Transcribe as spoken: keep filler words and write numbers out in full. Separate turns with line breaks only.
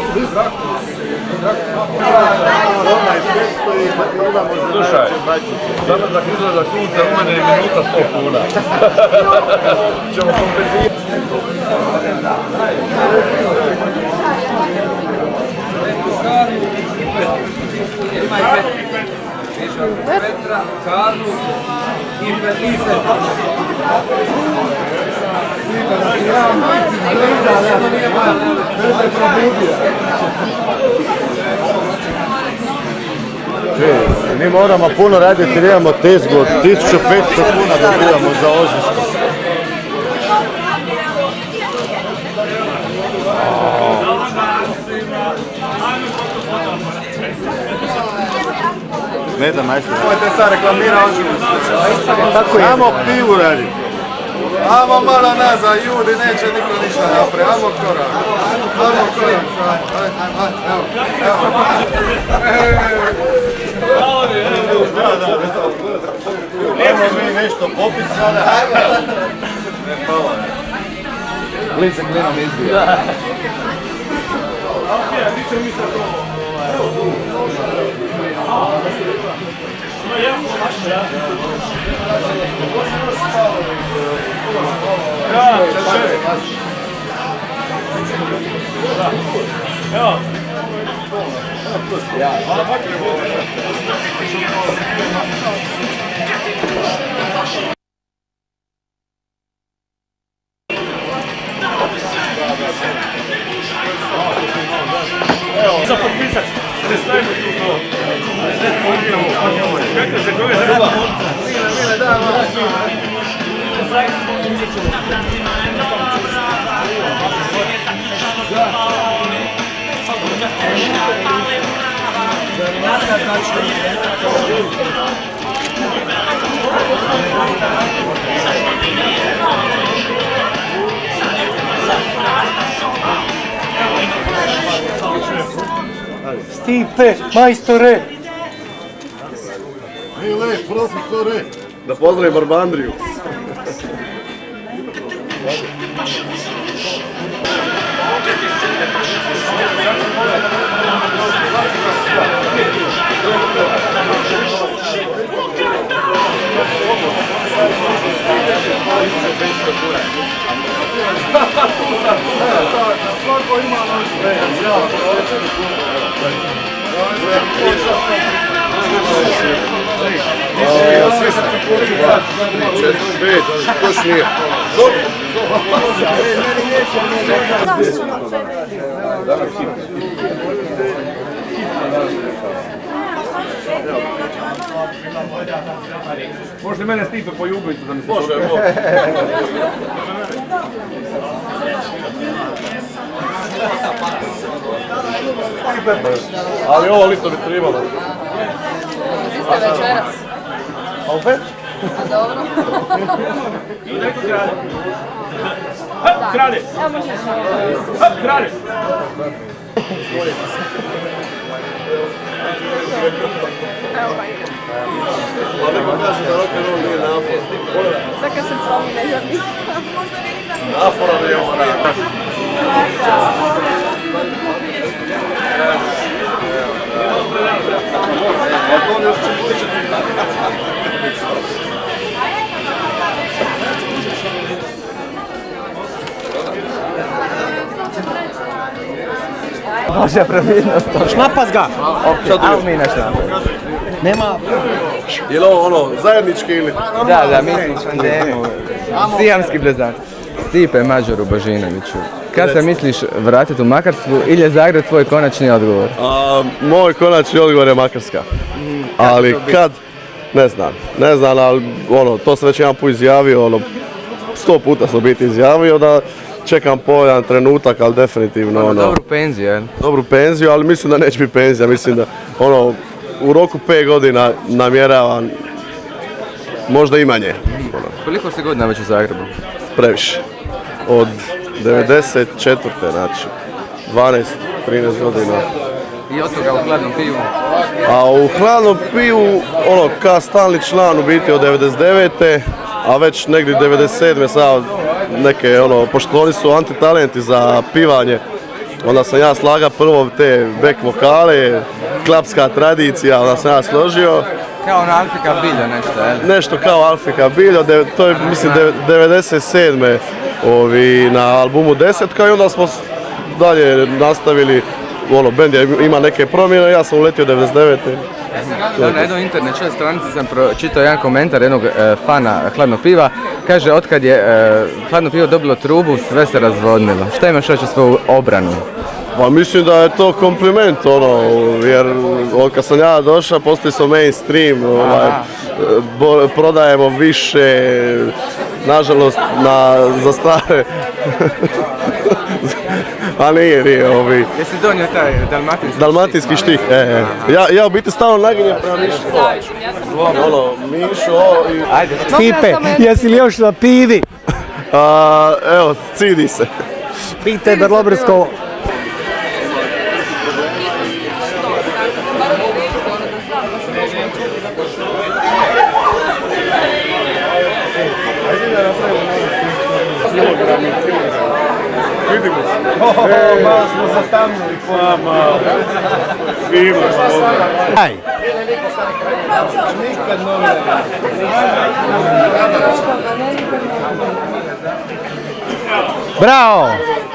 Slušaj, sada za izgleda sunce u mene je minuta sto kuna. Ćemo kompenzirati.
Petra, Karlu i Felice.
Mi moramo puno raditi jer imamo tezgu od tisuću petsto kuna da dobivamo za Ožiljsko. Ne da majstor.
Možete sad reklamira Ožiljsko.
Samo pivu radi.
Amo malo nazad, ljudi, neće niko ništa napraviti. Amo korak. Amo korak. Evo, evo.
Ajmo mi nešto popiti sada.
Glin se glinom izbija.
Za potpisat, ne stavimo tu to. Čekaj se kome za da. Mile, da,
Stipe, majstore!
Ile, profesore!
Da pozdravim Barbandriju.
Svako ima noć.
Svi se četiri, pet, još nije.
Može li mene Stipe poljubiti da mi se...
Može, može. Ali ovo lito bi trebalo.
Vi ste večeras.
Opet?
A dobro.
Hop, kralje!
Evo možeš.
Hop, kralje!
Evo ga ide.
A neko kaže da rock'n'roll nije napor.
Sad kad se promine, ja mislim. Možda nisam.
Naporan je ovo rad.
Može pravilnost. Šnapas ga! Ajmo mi na šnapas. Nema...
Je li ovo ono zajednički ili?
Da, da, mi smo u tandemu. Sijamski blizanac. Stipe Mađoru Božinoviću. Kad se misliš vratiti u Makarsku ili je Zagreb tvoj konačni odgovor?
A, moj konačni odgovor je Makarska. Ali kad? Ne znam. Ne znam, ali ono, to sam već jedan put izjavio, ono, sto puta sam biti izjavio da čekam povoljan trenutak, ali definitivno ono...
Dobru penziju, jel?
Dobru penziju, ali mislim da neće biti penzija, mislim da ono, u roku pet godina namjeravam, možda i manje.
Koliko si godina već u Zagrebu?
Previše. Od devedeset četvrte znači dvanaest trinaest godina.
I od toga u hladnom pivu?
A u hladnom pivu, ono, ka stalni član u biti od devedeset devete a već negdje devedeset sedme sad neke, ono, pošto oni su antitalenti za pivanje, Onda sam ja slaga prvo te back vokale, klapska tradicija, onda sam ja složio.
Kao na Alfika Biljo nešto, je?
Nešto kao Alfika Biljo, to je mislim devedeset sedme ovi, na albumu Desetka i onda smo dalje nastavili, ono, bend ima neke promjene, ja sam uletio devedeset devete
Da, na jednoj internetskoj stranici sam pročitao jedan komentar jednog e, fana Hladnog piva. Kaže, otkad je e, Hladno pivo dobilo trubu, sve se razvodnilo. Šta imaš reći u svoju obranu?
Pa mislim da je to kompliment, ono, jer od kad sam ja došao, postali smo mainstream, ovaj, bo, prodajemo više, nažalost, na, za stare. A nije, nije, ovi...
Jesi donio taj dalmatinski,
dalmatinski štih? E, e. Ja, ja u biti stalno naginjem prema Mišu. Ono, Mišu i...
Ajde.
Stipe, jesi li još na pivi?
A, evo, cidi se.
Pitaj Berlobrsko.
Vidimo se. E, malo smo zatamnuli. Pa, malo. Ima smo.
Aj.
Nikad novinari.
Bravo!